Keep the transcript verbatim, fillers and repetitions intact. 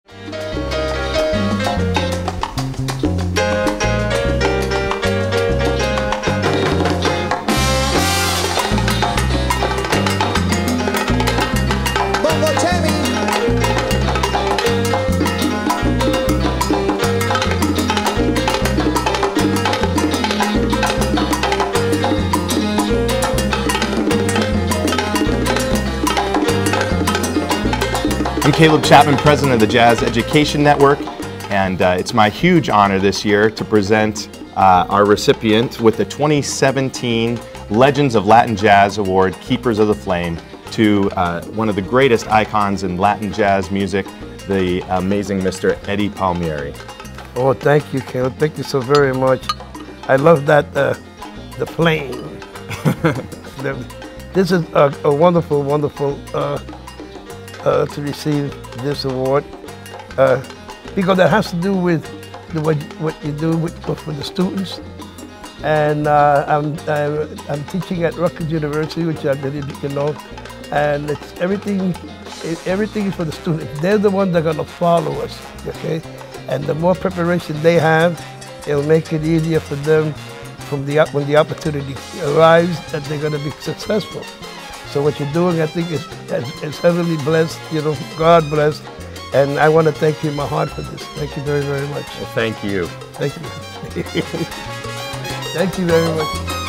I'm Caleb Chapman, president of the Jazz Education Network, and uh, it's my huge honor this year to present uh, our recipient with the twenty seventeen Legends of Latin Jazz Award, Keepers of the Flame, to uh, one of the greatest icons in Latin jazz music, the amazing Mister Eddie Palmieri. Oh, thank you, Caleb. Thank you so very much. I love that, uh, the flame. This is a, a wonderful, wonderful uh, Uh, to receive this award, uh, because that has to do with the, what, what you do with, for the students. And uh, I'm, I'm, I'm teaching at Rocco University, which I believe you know, and it's everything, everything is for the students. They're the ones that are going to follow us, okay? And the more preparation they have, it'll make it easier for them from the, when the opportunity arrives that they're going to be successful. So what you're doing, I think, is, is heavily blessed, you know, God blessed. And I want to thank you in my heart for this. Thank you very, very much. Well, thank you. Thank you. Thank you very much.